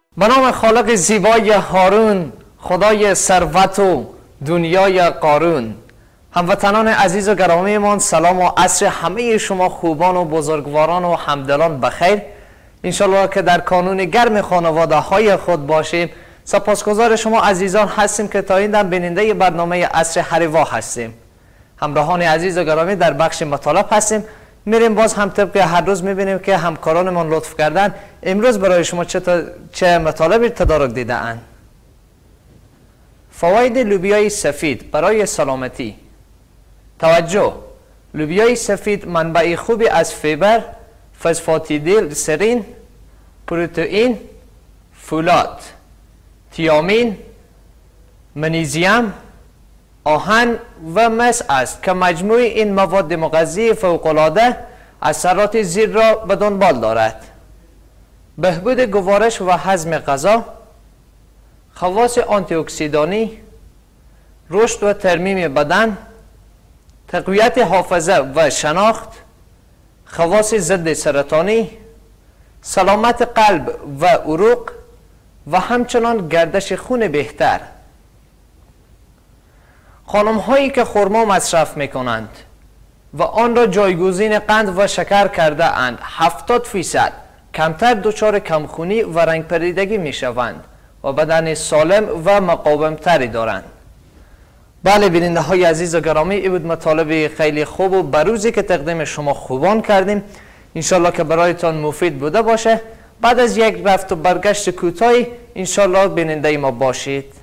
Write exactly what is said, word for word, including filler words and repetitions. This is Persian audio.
به نام خالق زیبای هارون، خدای ثروت و دنیای قارون. هموطنان عزیز و گرامی من، سلام و عصر همه شما خوبان و بزرگواران و همدلان بخیر. انشالله که در کانون گرم خانواده های خود باشیم. سپاسگزار شما عزیزان هستیم که تا این دم بیننده برنامه عصر حریوا هستیم. همراهان عزیز و گرامی، در بخش مطالب هستیم. میریم باز هم طبق هر روز میبینیم که همکارانمان لطف کردن. امروز برای شما چه, چه مطالبی تدارک دیده اند. فواید لوبیای سفید برای سلامتی. توجه، لوبیای سفید منبع خوبی از فیبر، فسفاتیدیل سرین، پروتئین، فولاد، تیامین، منیزیم، آهن و مس است که مجموع این مواد مغذی فوق‌العاده اثرات زیر را به دنبال دارد: بهبود گوارش و هضم غذا، خواص آنتی اکسیدانی، رشد و ترمیم بدن، تقویت حافظه و شناخت، خواص ضد سرطانی، سلامت قلب و عروق و همچنان گردش خون بهتر. خانم هایی که خرما مصرف می کنند و آن را جایگزین قند و شکر کرده اند، هفتاد فیصد کمتر دچار کمخونی و رنگ پریدگی می شوند و بدن سالم و مقاوم تری دارند. بله بیننده های عزیز و گرامی، این بود مطالب خیلی خوب و بروزی که تقدیم شما خوبان کردیم. انشالله که برایتان مفید بوده باشه. بعد از یک رفت و برگشت کوتاهی انشالله بیننده ما باشید.